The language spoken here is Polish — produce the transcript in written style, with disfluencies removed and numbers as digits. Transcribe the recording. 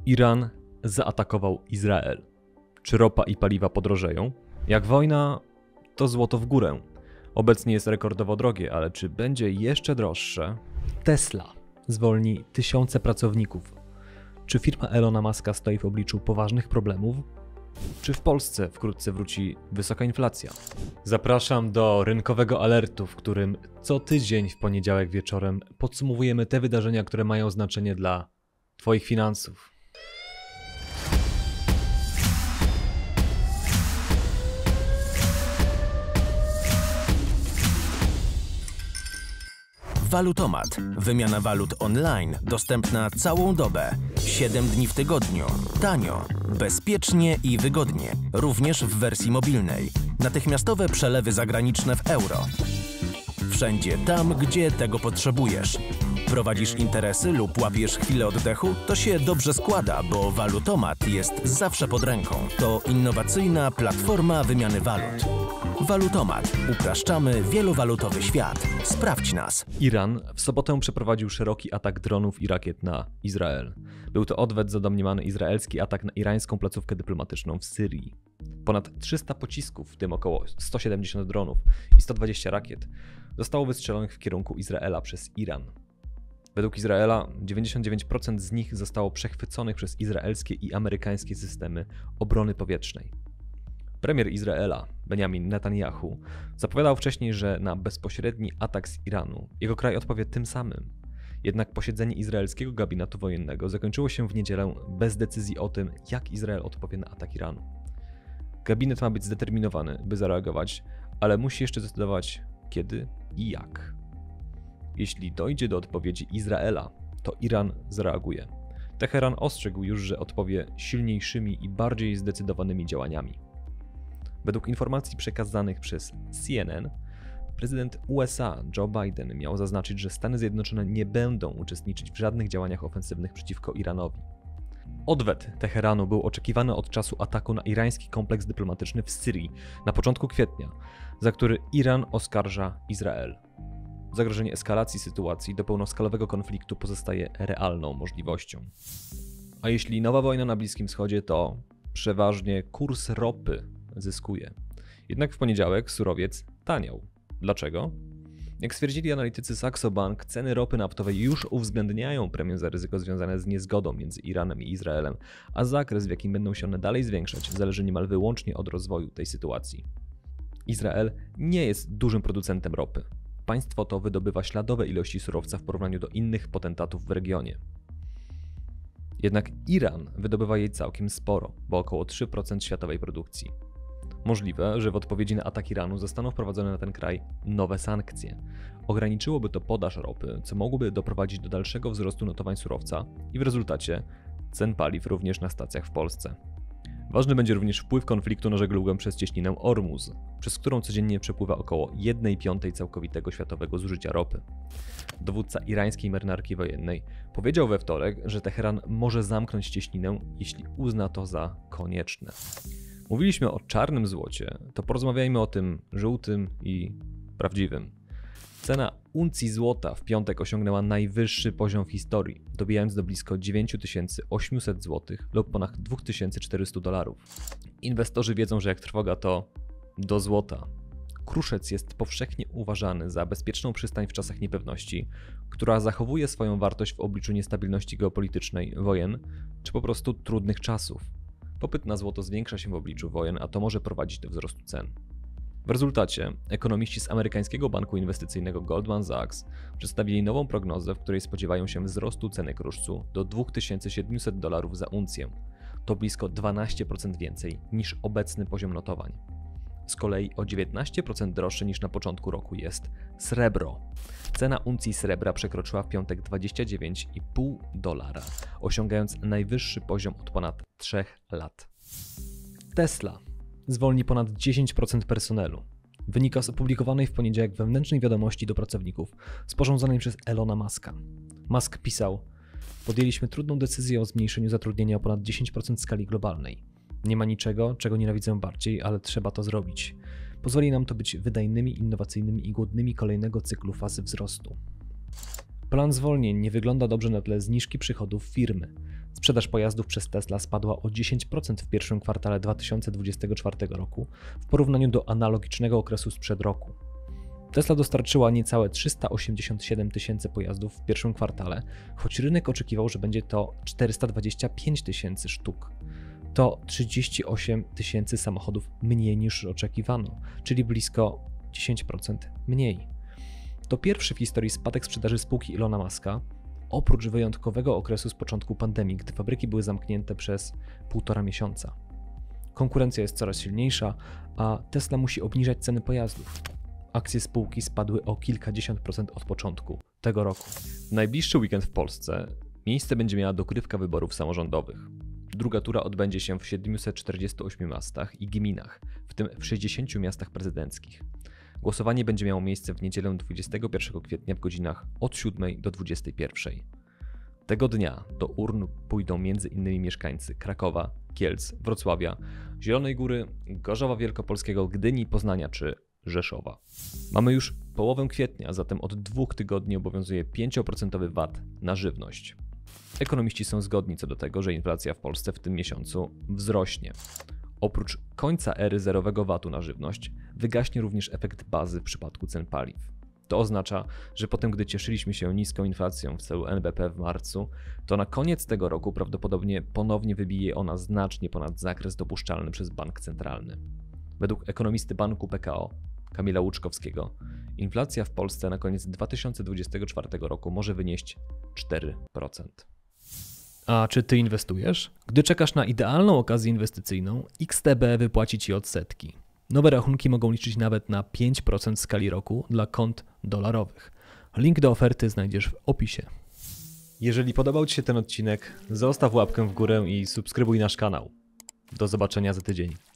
Iran zaatakował Izrael. Czy ropa i paliwa podrożeją? Jak wojna, to złoto w górę. Obecnie jest rekordowo drogie, ale czy będzie jeszcze droższe? Tesla zwolni tysiące pracowników. Czy firma Elona Muska stoi w obliczu poważnych problemów? Czy w Polsce wkrótce wróci wysoka inflacja? Zapraszam do rynkowego alertu, w którym co tydzień w poniedziałek wieczorem podsumowujemy te wydarzenia, które mają znaczenie dla Twoich finansów. Walutomat. Wymiana walut online dostępna całą dobę, 7 dni w tygodniu, tanio, bezpiecznie i wygodnie, również w wersji mobilnej. Natychmiastowe przelewy zagraniczne w euro. Wszędzie tam, gdzie tego potrzebujesz. Prowadzisz interesy lub łapiesz chwilę oddechu? To się dobrze składa, bo Walutomat jest zawsze pod ręką. To innowacyjna platforma wymiany walut. Walutomat. Upraszczamy wielowalutowy świat. Sprawdź nas. Iran w sobotę przeprowadził szeroki atak dronów i rakiet na Izrael. Był to odwet za domniemany izraelski atak na irańską placówkę dyplomatyczną w Syrii. Ponad 300 pocisków, w tym około 170 dronów i 120 rakiet, zostało wystrzelonych w kierunku Izraela przez Iran. Według Izraela 99% z nich zostało przechwyconych przez izraelskie i amerykańskie systemy obrony powietrznej. Premier Izraela, Benjamin Netanyahu, zapowiadał wcześniej, że na bezpośredni atak z Iranu jego kraj odpowie tym samym. Jednak posiedzenie izraelskiego gabinetu wojennego zakończyło się w niedzielę bez decyzji o tym, jak Izrael odpowie na atak Iranu. Gabinet ma być zdeterminowany, by zareagować, ale musi jeszcze zdecydować kiedy i jak. Jeśli dojdzie do odpowiedzi Izraela, to Iran zareaguje. Teheran ostrzegł już, że odpowie silniejszymi i bardziej zdecydowanymi działaniami. Według informacji przekazanych przez CNN, prezydent USA Joe Biden miał zaznaczyć, że Stany Zjednoczone nie będą uczestniczyć w żadnych działaniach ofensywnych przeciwko Iranowi. Odwet Teheranu był oczekiwany od czasu ataku na irański kompleks dyplomatyczny w Syrii na początku kwietnia, za który Iran oskarża Izrael. Zagrożenie eskalacji sytuacji do pełnoskalowego konfliktu pozostaje realną możliwością. A jeśli nowa wojna na Bliskim Wschodzie, to przeważnie kurs ropy zyskuje. Jednak w poniedziałek surowiec taniał. Dlaczego? Jak stwierdzili analitycy Saxo Bank, ceny ropy naftowej już uwzględniają premię za ryzyko związane z niezgodą między Iranem i Izraelem, a zakres, w jakim będą się one dalej zwiększać, zależy niemal wyłącznie od rozwoju tej sytuacji. Izrael nie jest dużym producentem ropy. Państwo to wydobywa śladowe ilości surowca w porównaniu do innych potentatów w regionie. Jednak Iran wydobywa jej całkiem sporo, bo około 3% światowej produkcji. Możliwe, że w odpowiedzi na atak Iranu zostaną wprowadzone na ten kraj nowe sankcje. Ograniczyłoby to podaż ropy, co mogłoby doprowadzić do dalszego wzrostu notowań surowca i w rezultacie cen paliw również na stacjach w Polsce. Ważny będzie również wpływ konfliktu na żeglugę przez cieśninę Ormuz, przez którą codziennie przepływa około 1/5 całkowitego światowego zużycia ropy. Dowódca irańskiej marynarki wojennej powiedział we wtorek, że Teheran może zamknąć cieśninę, jeśli uzna to za konieczne. Mówiliśmy o czarnym złocie, to porozmawiajmy o tym żółtym i prawdziwym. Cena uncji złota w piątek osiągnęła najwyższy poziom w historii, dobijając do blisko 9800 zł lub ponad $2400. Inwestorzy wiedzą, że jak trwoga, to do złota. Kruszec jest powszechnie uważany za bezpieczną przystań w czasach niepewności, która zachowuje swoją wartość w obliczu niestabilności geopolitycznej, wojen czy po prostu trudnych czasów. Popyt na złoto zwiększa się w obliczu wojen, a to może prowadzić do wzrostu cen. W rezultacie ekonomiści z amerykańskiego banku inwestycyjnego Goldman Sachs przedstawili nową prognozę, w której spodziewają się wzrostu ceny kruszcu do $2700 za uncję. To blisko 12% więcej niż obecny poziom notowań. Z kolei o 19% droższe niż na początku roku jest srebro. Cena uncji srebra przekroczyła w piątek $29,5, osiągając najwyższy poziom od ponad 3 lat. Tesla zwolni ponad 10% personelu. Wynika z opublikowanej w poniedziałek wewnętrznej wiadomości do pracowników sporządzonej przez Elona Muska. Musk pisał: podjęliśmy trudną decyzję o zmniejszeniu zatrudnienia o ponad 10% w skali globalnej. Nie ma niczego, czego nienawidzę bardziej, ale trzeba to zrobić. Pozwoli nam to być wydajnymi, innowacyjnymi i głodnymi kolejnego cyklu fazy wzrostu. Plan zwolnień nie wygląda dobrze na tle zniżki przychodów firmy. Sprzedaż pojazdów przez Tesla spadła o 10% w pierwszym kwartale 2024 roku w porównaniu do analogicznego okresu sprzed roku. Tesla dostarczyła niecałe 387 tysięcy pojazdów w pierwszym kwartale, choć rynek oczekiwał, że będzie to 425 tysięcy sztuk. To 38 tysięcy samochodów mniej niż oczekiwano, czyli blisko 10% mniej. To pierwszy w historii spadek sprzedaży spółki Ilona Muska, oprócz wyjątkowego okresu z początku pandemii, gdy fabryki były zamknięte przez 1,5 miesiąca. Konkurencja jest coraz silniejsza, a Tesla musi obniżać ceny pojazdów. Akcje spółki spadły o kilkadziesiąt procent od początku tego roku. W najbliższy weekend w Polsce miejsce będzie miała dogrywka wyborów samorządowych. Druga tura odbędzie się w 748 miastach i gminach, w tym w 60 miastach prezydenckich. Głosowanie będzie miało miejsce w niedzielę 21 kwietnia w godzinach od 7 do 21. Tego dnia do urn pójdą m.in. mieszkańcy Krakowa, Kielc, Wrocławia, Zielonej Góry, Gorzowa Wielkopolskiego, Gdyni, Poznania czy Rzeszowa. Mamy już połowę kwietnia, zatem od 2 tygodni obowiązuje 5% VAT na żywność. Ekonomiści są zgodni co do tego, że inflacja w Polsce w tym miesiącu wzrośnie. Oprócz końca ery zerowego VAT-u na żywność, wygaśnie również efekt bazy w przypadku cen paliw. To oznacza, że potem gdy cieszyliśmy się niską inflacją w celu NBP w marcu, to na koniec tego roku prawdopodobnie ponownie wybije ona znacznie ponad zakres dopuszczalny przez bank centralny. Według ekonomisty banku PKO, Kamila Łuczkowskiego, inflacja w Polsce na koniec 2024 roku może wynieść 4%. A czy ty inwestujesz? Gdy czekasz na idealną okazję inwestycyjną, XTB wypłaci ci odsetki. Nowe rachunki mogą liczyć nawet na 5% w skali roku dla kont dolarowych. Link do oferty znajdziesz w opisie. Jeżeli podobał ci się ten odcinek, zostaw łapkę w górę i subskrybuj nasz kanał. Do zobaczenia za tydzień.